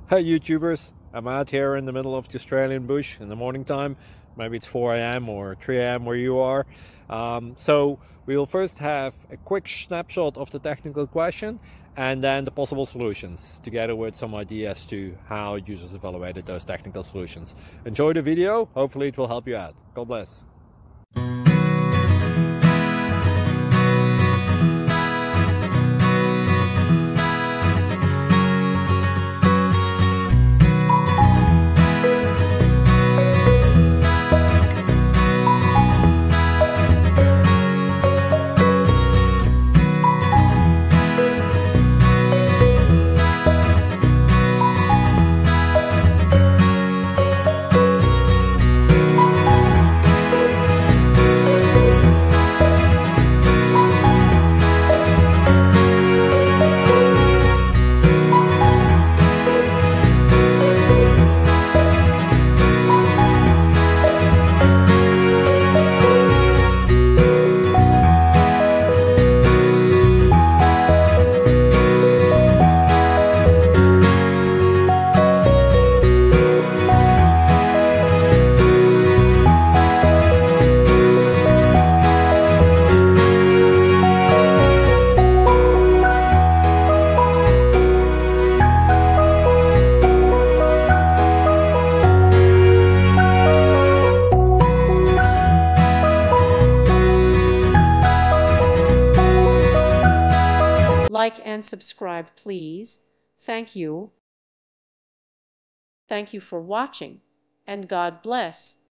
Hey YouTubers, I'm out here in the middle of the Australian bush in the morning time. Maybe it's 4 a.m. or 3 a.m. where you are. So we'll first have a quick snapshot of the technical question and then the possible solutions, together with some ideas to how users evaluated those technical solutions. Enjoy the video, hopefully it will help you out. God bless. Like and subscribe, please. Thank you. Thank you for watching, and God bless.